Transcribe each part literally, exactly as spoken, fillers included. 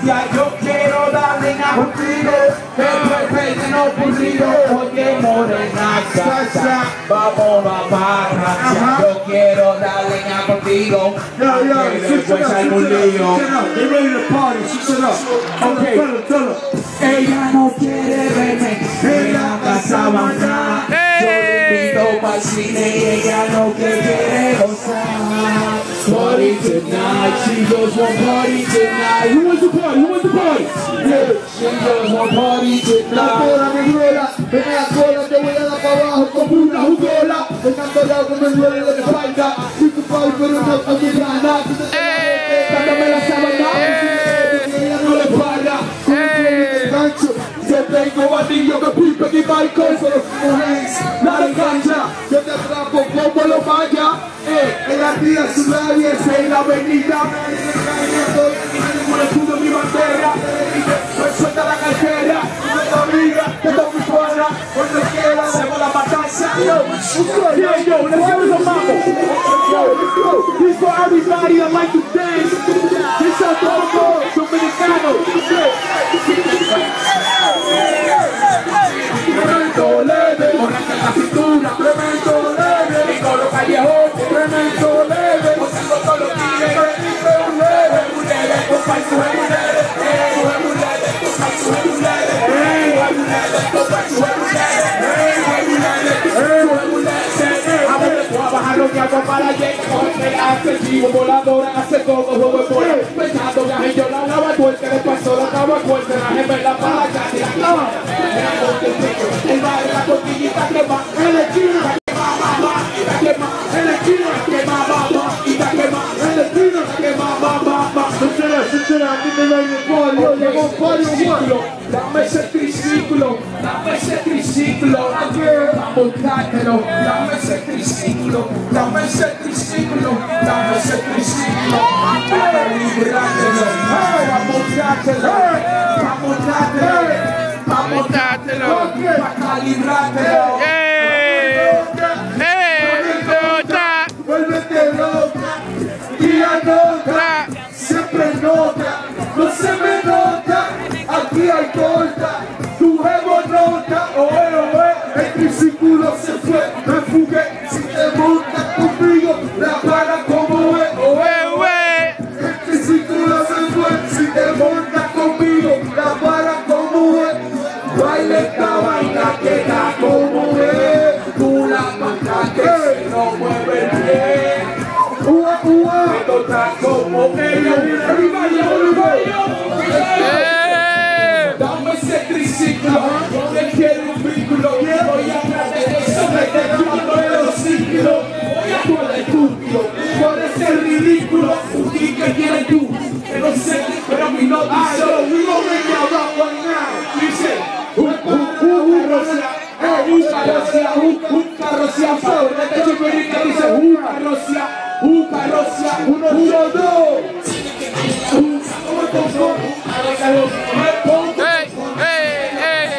gracia, yo quiero darle a contigo, el pepe no ocurrido, oye morenaza, vamos a barra, yo quiero darle a contigo, Yo, yo, que después hay un lío. They're ready to party, switch it up. Okay. Tell them, tell them. Ella no quiere verme en la casa mañana. Yo le invito pa'l cine y ella no quiere gozar. Party tonight, she just want party tonight. Who wants to party? Who wants to party? Yeah, she just want party La tonight. cola me duela, ven a la cola, te voy a dar para abajo como una jugola. Dejando el agua me duele la espalda. Si tu padre pero no a tu gana, Dándome la sábana, ella no le para. gancho. Yo tengo banillo que pipe y Michael. La de cancha, yo te atrapo como lo vaya. Eh, en la tía su labia es en la avenida. Con el escudo mi bandera, me suelta la cartera, mi amiga, que está muy buena, cuando quiera hacemos la matanza. Yo, yeah, yo, let's give it a mambo. Yo, this for everybody that like to dance. This is todo dominicano. Tremendo leve, borracha en la cintura, tremendo leve, y con los callejones, tremendo leve, gozando todos los tigres, tremendo leve, muy leve, compa, y su es muy leve, eh, su es muy leve, compa, y su es muy leve, eh, su es muy leve, compa, y su es muy leve, eh, su es muy leve, eh, su es muy leve, a ver, voy a bajar los gatos para la gente, porque hace el chivo voladora, hace todo, juego de bola, pensando viaje, yo la lava tuerca, le pasó la cama fuerte, la gemela para la casa y la clava, el baile, la cosquillita quema, el esquina, la quema, mamá, y la quema, el esquina, la quema, mamá, y la quema, el esquina, la quema, mamá. Switch it up, switch it up, get me ready to party. Yo, you gonna party or what? Dame ese triciclo, dame ese triciclo, vamos dátelo, dame ese triciclo, dame ese triciclo, dame ese triciclo, vamos dátelo, vamos dátelo, vamos dátelo. Vamos dátelo, pa' calibrártelo. Vuélvete loca, y anota, siempre nota, no se me nota, aquí hay torta, tu ego nota, oe, oe, el triciclo se fue, me fugué, si te montas conmigo, la para como es, oe, oe, el triciclo se fue, si te montas conmigo, la para como es, baile esta vaina que da como es, Tú la mataste, si no mueve bien. ua, ua, Esto está como ellos. Everybody, everybody. Dame ese triciclo, yo le quiero un vínculo. Voy atrás de eso, me te llamo de los ciclos. Voy a tu estúpido, por ese ridículo. Un que quieres tú, que no sé, pero mi no dice. we gon' make y'all rock right now. Dice, un carrocia, un carrocia, un carrocia, flow. Este chiquirita dice, un carrocia, un carrocia, uno, uno, dos. Hey, hey, hey,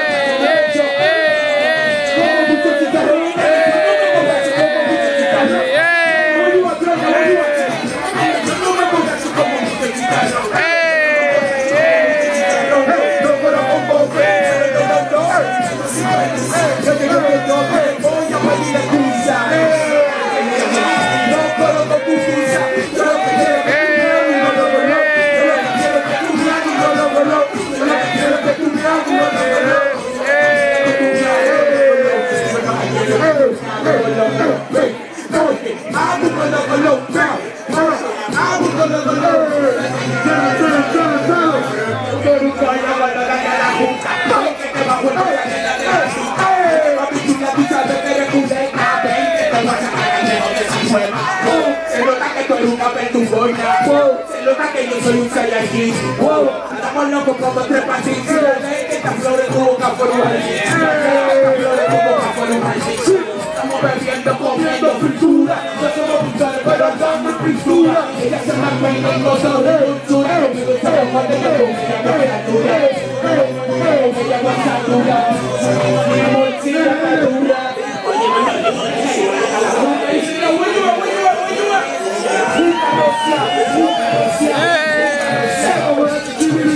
Se nota que tú eres una perturbona. Se nota que yo soy un saiyajin. Andamos locos como tres patines. Que esta flor de tu boca fuera un jardín. Esta flor de tu boca fuera un jardín. Estamos bebiendo, comiendo fritura. No somos pintores, pero andamos en pintura. Ella se me peina y gozo de dulzura. Me gusta los guantes que tú miras que me la dura. Ella goza dura. Mi bolsilla está dura. Hey!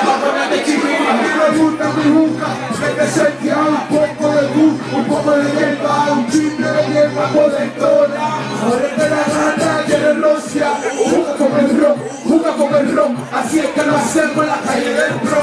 va a poner de chivini. A mí me gusta mi juca, me que sentía un poco de bus, un poco de hierba, un chiste de hierba potentona. Ahora que la gana quiere Rusia, juega con el rock, juega con el rock, así es que lo hacemos en la calle del rock.